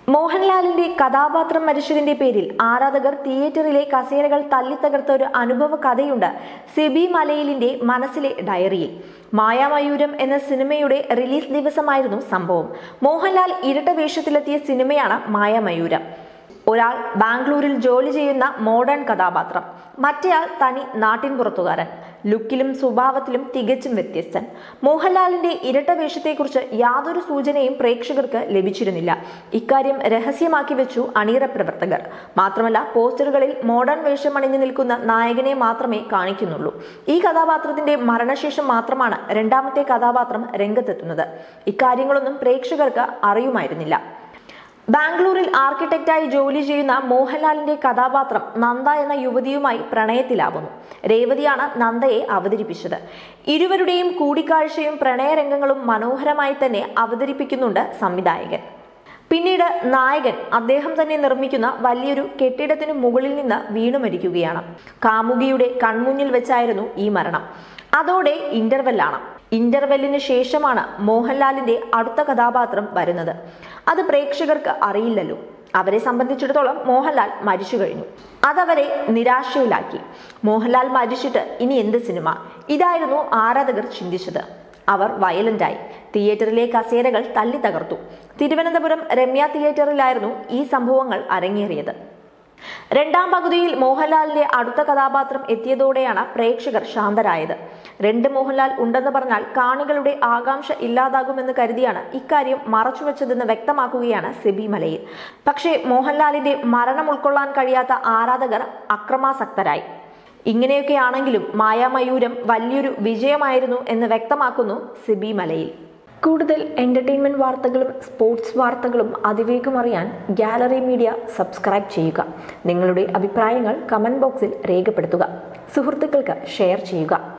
മോഹൻലാലിന്റെ കഥാപാത്രം മരിച്ചതിന്റെ പേരിൽ ആരാധകർ തിയേറ്ററിലെ കസേരകൾ തല്ലിത്തകർത്ത ഒരു അനുഭവ കഥയുണ്ട് സിബി മലയിലിന്റെ മനസ്സിലെ ഡയറിയിൽ. മായാമയൂരം എന്ന സിനിമയുടെ റിലീസ് ദിവസമായിരുന്നു സംഭവം. മോഹൻലാൽ ഇരട്ട വേഷത്തിലെത്തിയ സിനിമയാണ് മായാമയൂരം. ഒരാൾ ബാംഗ്ലൂരിൽ ജോലി ചെയ്യുന്ന മോഡേൺ കഥാപാത്രം, മറ്റേയാൾ തനി നാട്ടിൻപുറത്തുകാരൻ. ലുക്കിലും സ്വഭാവത്തിലും തികച്ചും വ്യത്യസ്തൻ. മോഹൻലാലിന്റെ ഇരട്ട വേഷത്തെക്കുറിച്ച് യാതൊരു സൂചനയും പ്രേക്ഷകർക്ക് ലഭിച്ചിരുന്നില്ല. ഇക്കാര്യം രഹസ്യമാക്കി വെച്ചു അണിയറ പ്രവർത്തകർ. മാത്രമല്ല, പോസ്റ്ററുകളിൽ മോഡേൺ വേഷം അണിഞ്ഞു നിൽക്കുന്ന നായകനെ മാത്രമേ കാണിക്കുന്നുള്ളൂ. ഈ കഥാപാത്രത്തിന്റെ മരണശേഷം മാത്രമാണ് രണ്ടാമത്തെ കഥാപാത്രം രംഗത്തെത്തുന്നത്. ഇക്കാര്യങ്ങളൊന്നും പ്രേക്ഷകർക്ക് അറിയുമായിരുന്നില്ല. ബാംഗ്ലൂരിൽ ആർക്കിടെക്റ്റായി ജോലി ചെയ്യുന്ന മോഹൻലാലിന്റെ കഥാപാത്രം നന്ദ എന്ന യുവതിയുമായി പ്രണയത്തിലാവുന്നു. രേവതിയാണ് നന്ദയെ അവതരിപ്പിച്ചത്. ഇരുവരുടെയും കൂടിക്കാഴ്ചയും പ്രണയരംഗങ്ങളും മനോഹരമായി തന്നെ അവതരിപ്പിക്കുന്നുണ്ട് സംവിധായകൻ. പിന്നീട് നായകൻ അദ്ദേഹം തന്നെ നിർമ്മിക്കുന്ന വലിയൊരു കെട്ടിടത്തിനു മുകളിൽ നിന്ന് വീണു മരിക്കുകയാണ്. കാമുകിയുടെ കൺമുന്നിൽ വെച്ചായിരുന്നു ഈ മരണം. അതോടെ ഇന്റർവെല്ലാണ്. ഇന്റർവെല്ലിന് ശേഷമാണ് മോഹൻലാലിന്റെ അടുത്ത കഥാപാത്രം വരുന്നത്. അത് പ്രേക്ഷകർക്ക് അറിയില്ലല്ലോ. അവരെ സംബന്ധിച്ചിടത്തോളം മോഹൻലാൽ മരിച്ചു കഴിഞ്ഞു. അതവരെ നിരാശയിലാക്കി. മോഹൻലാൽ മരിച്ചിട്ട് ഇനി എന്ത് സിനിമ? ഇതായിരുന്നു ആരാധകർ ചിന്തിച്ചത്. അവർ വയലന്റായി. തിയേറ്ററിലെ കസേരകൾ തല്ലി തകർത്തു. തിരുവനന്തപുരം രമ്യ തിയേറ്ററിലായിരുന്നു ഈ സംഭവങ്ങൾ അരങ്ങേറിയത്. രണ്ടാം പകുതിയിൽ മോഹൻലാലിന്റെ അടുത്ത കഥാപാത്രം എത്തിയതോടെയാണ് പ്രേക്ഷകർ ശാന്തരായത്. രണ്ട് മോഹൻലാൽ ഉണ്ടെന്ന് പറഞ്ഞാൽ കാണികളുടെ ആകാംക്ഷ ഇല്ലാതാകുമെന്ന് കരുതിയാണ് ഇക്കാര്യം മറച്ചുവെച്ചതെന്ന് വ്യക്തമാക്കുകയാണ് സിബി മലയിൽ. പക്ഷേ മോഹൻലാലിന്റെ മരണം ഉൾക്കൊള്ളാൻ കഴിയാത്ത ആരാധകർ അക്രമാസക്തരായി. ഇങ്ങനെയൊക്കെയാണെങ്കിലും മായാമയൂരം വലിയൊരു വിജയമായിരുന്നു എന്ന് വ്യക്തമാക്കുന്നു സിബി മലയിൽ. കൂടുതൽ എന്റർടൈൻമെന്റ് വാർത്തകളും സ്പോർട്സ് വാർത്തകളും അതിവേഗം അറിയാൻ ഗാലറി മീഡിയ സബ്സ്ക്രൈബ് ചെയ്യുക. നിങ്ങളുടെ അഭിപ്രായങ്ങൾ കമന്റ് ബോക്സിൽ രേഖപ്പെടുത്തുക. സുഹൃത്തുക്കൾക്ക് ഷെയർ ചെയ്യുക.